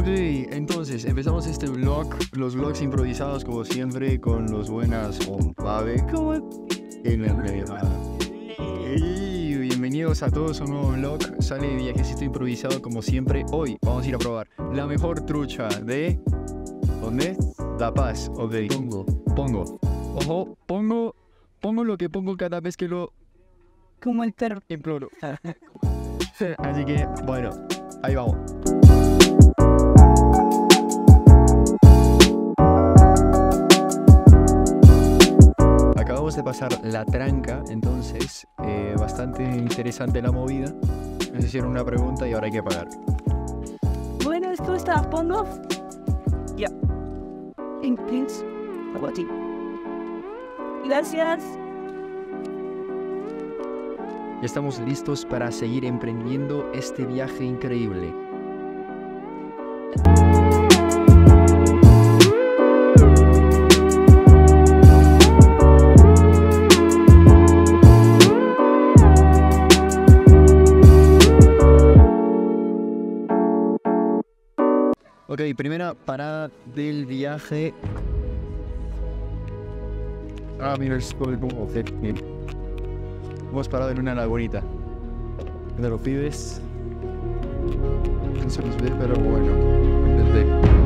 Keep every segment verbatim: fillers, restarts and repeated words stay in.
entonces empezamos este vlog, los vlogs improvisados como siempre con los buenas o Babe. ¿Cómo? En la realidad. Y bienvenidos a todos a un nuevo vlog. Sale de viajecito improvisado como siempre. Hoy vamos a ir a probar la mejor trucha de... ¿Dónde? La Paz, ok. Pongo. Pongo. Ojo, pongo... Pongo lo que pongo cada vez que lo... Como el perro. Imploro. Así que, bueno, ahí vamos. Acabamos de pasar la tranca, entonces eh, bastante interesante la movida. Nos hicieron una pregunta y ahora hay que pagar. Bueno, ¿tú estás Pongo? Ya. Entonces, a ti. Gracias. Ya estamos listos para seguir emprendiendo este viaje increíble. Ok, primera parada del viaje. Ah, mira, es todo el como hemos parado en una lagunita. De los pibes. No se nos ve, pero bueno, intenté.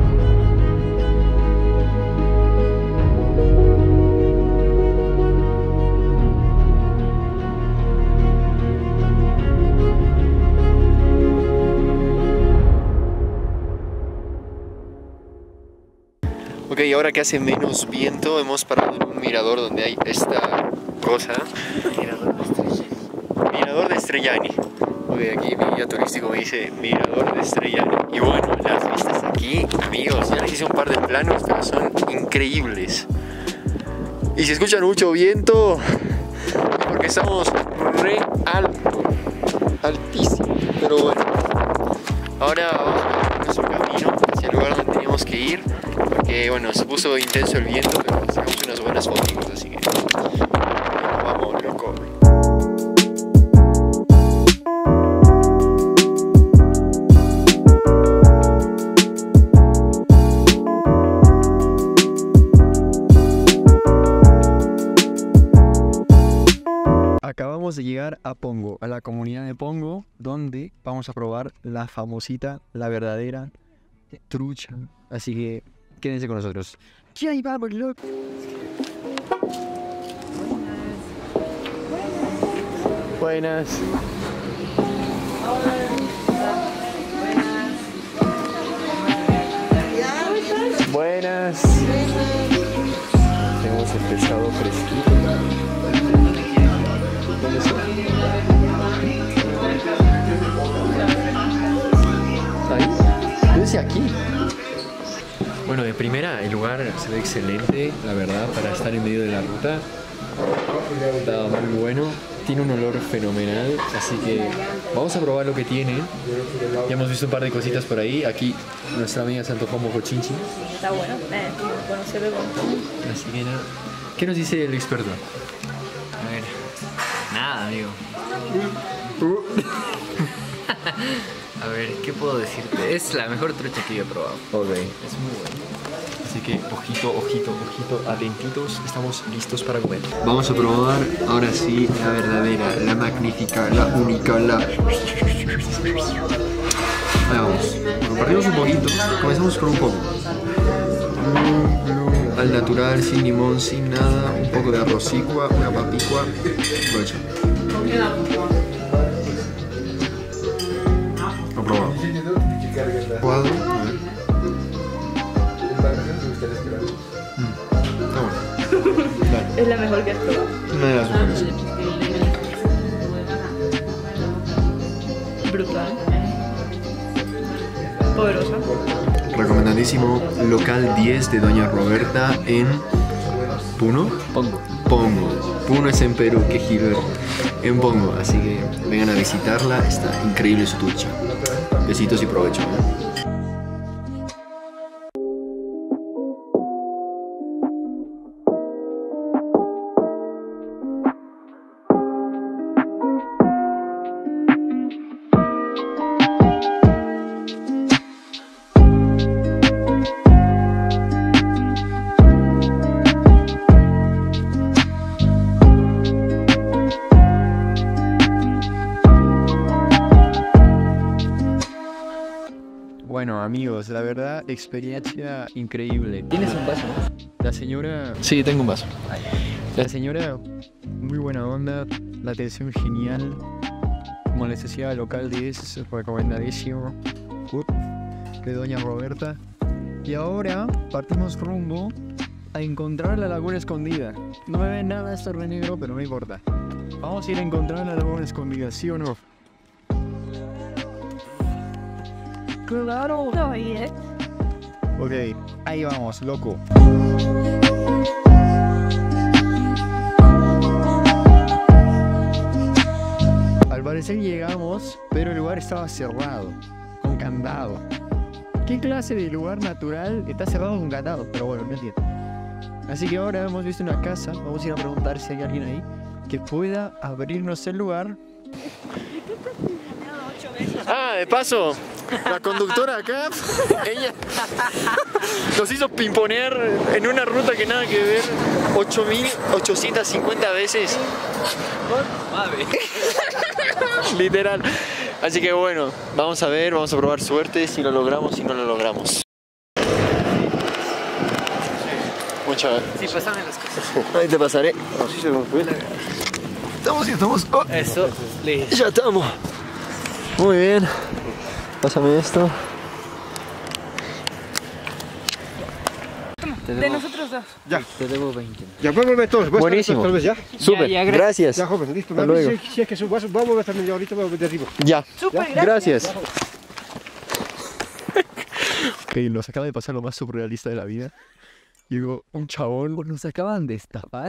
Ok, ahora que hace menos viento, hemos parado en un mirador donde hay esta cosa. Mirador de Estrellani. Mirador de Estrellani. Ok, aquí mi guía turístico me dice Mirador de Estrellani. Y bueno, las vistas aquí, amigos, ya les hice un par de planos, pero son increíbles. Y si escuchan mucho viento, es porque estamos re alto, altísimo. Pero bueno, ahora vamos a nuestro camino hacia el lugar donde teníamos que ir. Porque bueno, se puso intenso el viento, pero sacamos unas buenas fotos, así que vamos, loco. Acabamos de llegar a Pongo, a la comunidad de Pongo, donde vamos a probar la famosita, la verdadera trucha. Así que quédense con nosotros. ¡Ya ahí vamos, loco! Buenas. Buenas. Buenas. Tenemos el pescado fresquito. ¿Dónde está? ¿Ahí? Yo decía aquí. Bueno, de primera el lugar se ve excelente, la verdad, para estar en medio de la ruta. Está muy bueno, tiene un olor fenomenal, así que vamos a probar lo que tiene. Ya hemos visto un par de cositas por ahí. Aquí nuestra amiga se antojó mojo chinchi. Está bueno, eh, bueno, se ve bueno. Así que nada. ¿Qué nos dice el experto? A ver, nada, amigo. A ver, ¿qué puedo decirte? Es la mejor trucha que yo he probado. Ok. Es muy buena. Así que ojito, ojito, ojito, atentitos, estamos listos para comer. Vamos a probar ahora sí la verdadera, la magnífica, la única, la... Ahí vamos. Compartimos un poquito, comenzamos con un poco. Al natural, sin limón, sin nada, un poco de arrocicua, una papicua. Aprovecha. Lo probamos. Cuadro, a ver. Mm, está bueno. Dale. Es la mejor que has probado. Una de las mejores. Brutal. Poderosa. Recomendadísimo, local diez de Doña Roberta en Puno. Pongo. Pongo. Puno es en Perú, que giro en Pongo. Así que vengan a visitarla, está increíble su trucha. Besitos y provecho, ¿eh? Bueno, amigos, la verdad, experiencia increíble. ¿Tienes un vaso? La señora, Sí, tengo un vaso. la señora, muy buena onda, la atención genial. Como les decía, local diez, recomendadísimo. Up, de doña Roberta. Y ahora partimos rumbo a encontrar la laguna escondida. No me ve nada este re negro, pero no importa. Vamos a ir a encontrar la laguna escondida, ¿sí o no? Claro. No, y es. Ok, ahí vamos, loco. Al parecer llegamos, pero el lugar estaba cerrado, con candado. ¿Qué clase de lugar natural está cerrado con candado? Pero bueno, no entiendo. Así que ahora hemos visto una casa, vamos a ir a preguntar si hay alguien ahí que pueda abrirnos el lugar. Ah, de paso, la conductora acá, ella nos hizo pimponear en una ruta que nada que ver ocho mil ochocientas cincuenta veces. Literal. Así que bueno, vamos a ver, vamos a probar suerte si lo logramos, si no lo logramos. Muchas gracias. Sí, pásame las cosas. Ahí te pasaré. Así se me fue la... Estamos, estamos. Oh, Eso, listo. ya estamos. Muy bien. Pásame esto. Te De debo, nosotros dos. Ya, te debo veinte. ya puedes volver todos. ¿Puedes Buenísimo. Tal vez ya. Súper. Ya, ya, gra- Gracias. Ya, joven, listo. Hasta Me avisa luego. Si, si es que su vaso, vamos a ver también. Yo ahorita voy a meter arriba. Ya. Súper, Gracias. Ok, nos acaba de pasar lo más surrealista de la vida. Llegó un chabón. Nos acaban de estafar.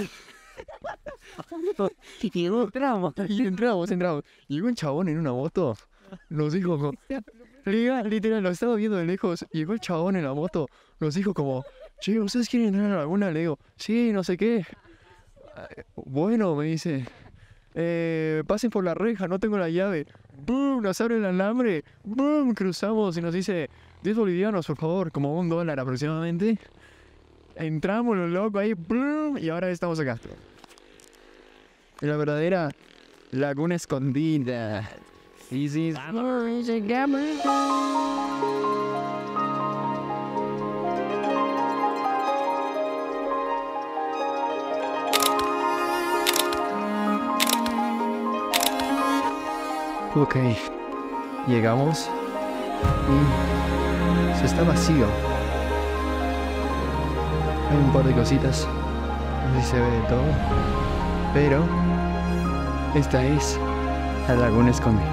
Y entramos, y entramos, entramos. Llegó un chabón en una moto. Nos dijo como... Literal, literal, lo estaba viendo de lejos. Llegó el chabón en la moto. Nos dijo como... Che, ¿ustedes quieren entrar a la laguna? Le digo, sí, no sé qué. "Eh, Bueno, me dice. Eh, pasen por la reja, no tengo la llave. ¡Bum! Nos abre el alambre. ¡Bum! Cruzamos y nos dice... diez bolivianos, por favor. Como un dólar aproximadamente. Entramos los locos ahí. ¡Bum! Y ahora estamos acá. En la verdadera laguna escondida. Easy. Ok, llegamos y se está vacío. Hay un par de cositas, no sé si se ve de todo, pero esta es la laguna escondida.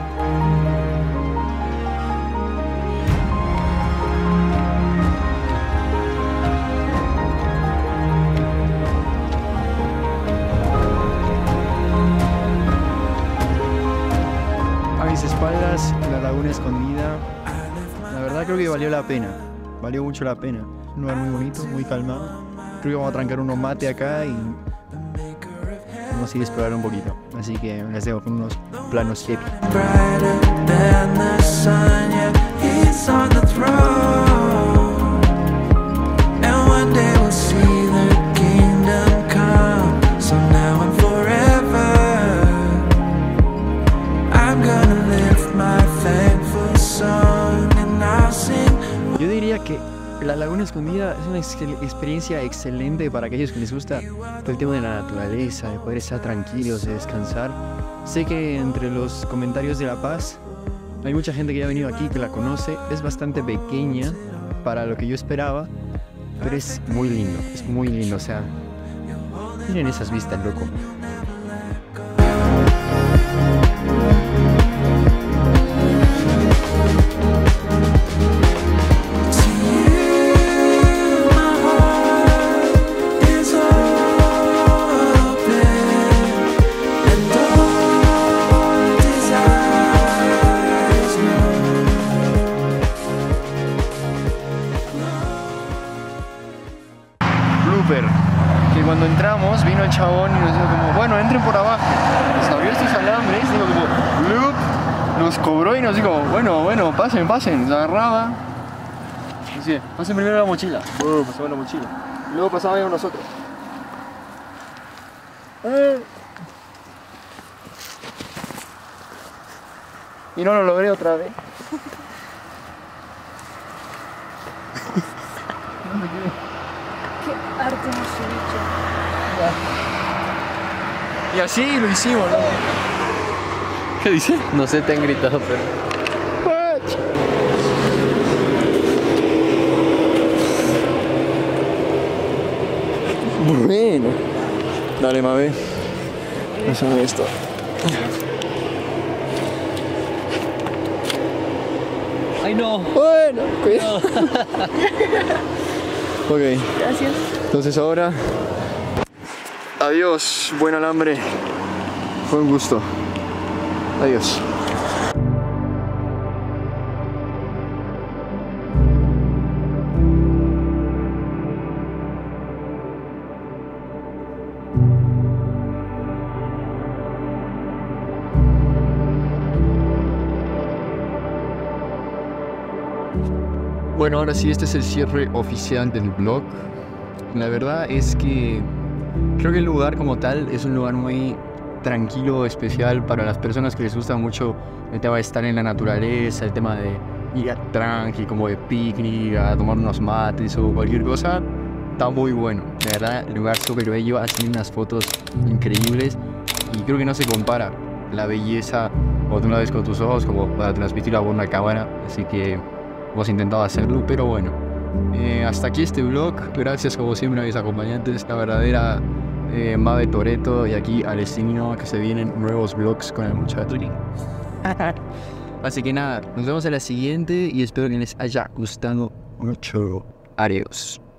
A mis espaldas, la laguna escondida. La verdad creo que valió la pena. Valió mucho la pena. Un lugar muy bonito, muy calmado. Creo que vamos a trancar unos mate acá y vamos a ir a explorar un poquito. Así que les dejo con unos planos hippie. Brighter than the sun, yeah, he's on the throne. And one day we'll see the kingdom come. So now and forever, I'm gonna lift my thankful song and I'll sing. Yo diría que la laguna escondida es una ex experiencia excelente para aquellos que les gusta todo el tema de la naturaleza, de poder estar tranquilos, de descansar. Sé que entre los comentarios de La Paz hay mucha gente que ya ha venido aquí, que la conoce. Es bastante pequeña para lo que yo esperaba, pero es muy lindo, es muy lindo. O sea, miren esas vistas, loco. Que cuando entramos vino el chabón y nos dijo como, bueno, entren por abajo. Nos abrió estos alambres, dijo como, "Loop", nos cobró y nos dijo, bueno, bueno, pasen, pasen. Nos agarraba. Así, pasen primero la mochila. Uh, pasaba la mochila. Y luego pasábamos nosotros. Eh. Y no lo logré otra vez. me quedé. Qué arte hemos hecho. Y así lo hicimos, ¿no? ¿Qué dice? No sé, te han gritado, pero... Bueno. Dale, Mabe. Pásame esto. ¡Ay, no! Bueno, cuidado. Ok. Gracias. Entonces ahora... Adiós, buen alambre. Fue un gusto. Adiós. Bueno, ahora sí, este es el cierre oficial del vlog. La verdad es que creo que el lugar como tal es un lugar muy tranquilo, especial para las personas que les gusta mucho el tema de estar en la naturaleza, el tema de ir a tranqui, como de picnic, a tomar unos mates o cualquier cosa. Está muy bueno, la verdad, el lugar súper bello, hacen unas fotos increíbles y creo que no se compara la belleza cuando tú la ves con tus ojos como para transmitirla por una cámara, así que hemos intentado hacerlo, pero bueno. Eh, hasta aquí este vlog, gracias como siempre a mis acompañantes, la verdadera eh, Mabe Toretto y aquí Alessino, que se vienen nuevos vlogs con el muchacho. Así que nada, nos vemos en la siguiente y espero que les haya gustado mucho. Adiós.